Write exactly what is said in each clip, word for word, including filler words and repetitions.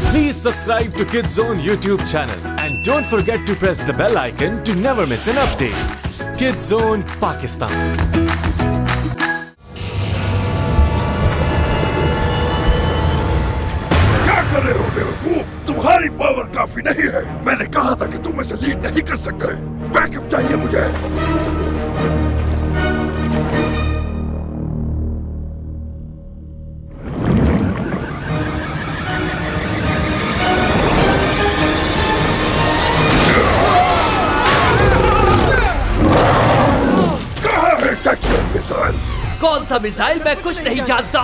Please subscribe to Kids Zone YouTube channel and don't forget to press the bell icon to never miss an update. Kids Zone Pakistan. क्या कर रहे हो बेवकूफ? तुम्हारी power काफी नहीं है। मैंने कहा था कि तुम इसे लीड नहीं कर सकते। बैकअप चाहिए मुझे। कौन सा मिसाइल? मैं कुछ नहीं जानता।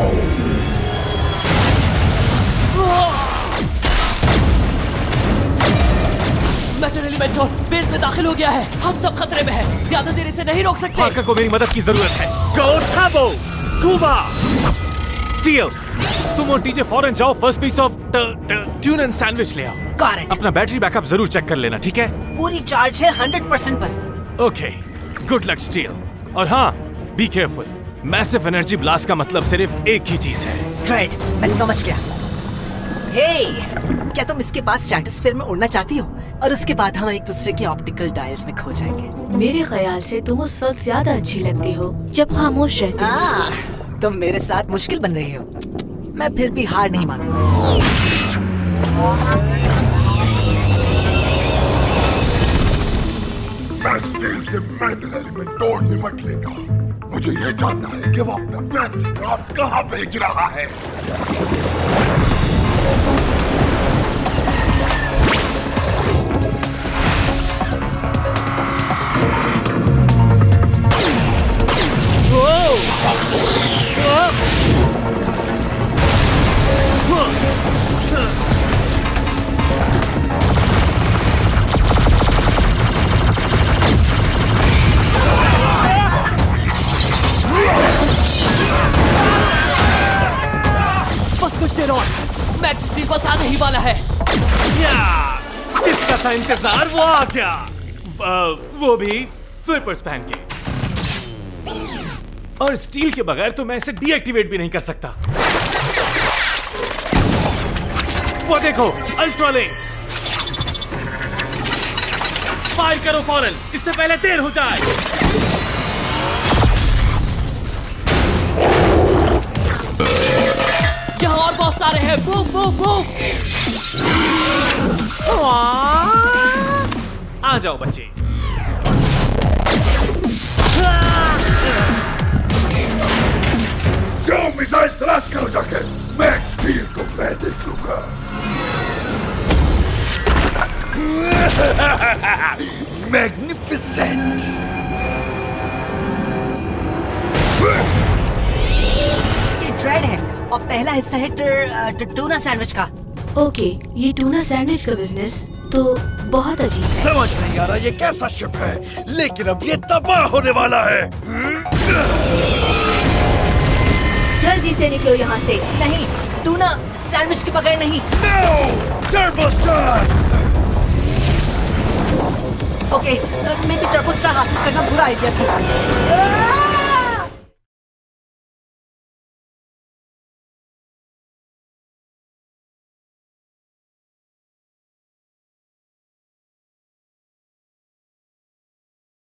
मेटल एलिमेंट बेस में दाखिल हो गया है। हम सब खतरे में हैं। ज्यादा देर इसे नहीं रोक सकते। पार्कर को मेरी मदद की जरूरत है। गो टर्बो स्कूबा स्टील, तुम और टीजे फौरन जाओ first piece of tune and sandwich ले आओ। Got it. अपना बैटरी बैकअप जरूर चेक कर लेना, ठीक है? पूरी चार्ज है हंड्रेड परसेंट पर। Okay, good luck steel. और हाँ, be careful. Massive energy blast का मतलब सिर्फ एक ही चीज है। ड्रेड, मैं समझ गया। हे, क्या तुम इसके बाद स्ट्रैटोस्फीयर में उड़ना चाहती हो? और उसके बाद हम एक दूसरे के ऑप्टिकल डायल्स में खो जाएंगे। मेरे ख्याल से तुम उस वक्त ज्यादा अच्छी लगती हो जब खामोश रहती हो। तुम मेरे साथ मुश्किल बन रही हो। मैं फिर भी हार नहीं मानूंगा। मैक्सस्टील से मेटल एलिमेंट तोड़ निमट लेगा। मुझे ये जानना है कि वो अपना फैंसी क्राफ्ट कहाँ भेज रहा है। कुछ देर और, मैक्सस्टील बस आने ही वाला है। जिसका था इंतजार वो आ गया। वो भी फ्लिपर्स पहन के। और स्टील के बगैर तो मैं इसे डीएक्टिवेट भी नहीं कर सकता। वो देखो, अल्ट्रा लेंस। फायर करो फौरन, इससे पहले देर हो जाए। यहाँ और बहुत सारे हैं। Boom boom boom. आ जाओ बच्चे। जाओ मिसाइल तलाश करो जाके। मैक्सस्टील को मैं देख लूंगा। मैग्निफिसेंट। ये ड्रेड है और पहला हिस्सा है टूना सैंडविच का। ओके, ये टूना सैंडविच का बिजनेस तो बहुत अजीब है। समझ नहीं आ रहा ये कैसा शिप है, लेकिन अब ये तबाह होने वाला है। जल्दी से निकलो यहाँ से। नहीं, टूना सैंडविच के बगैर नहीं। No! Turbo star! Okay, maybe turbo star हासिल करना बुरा आइडिया था।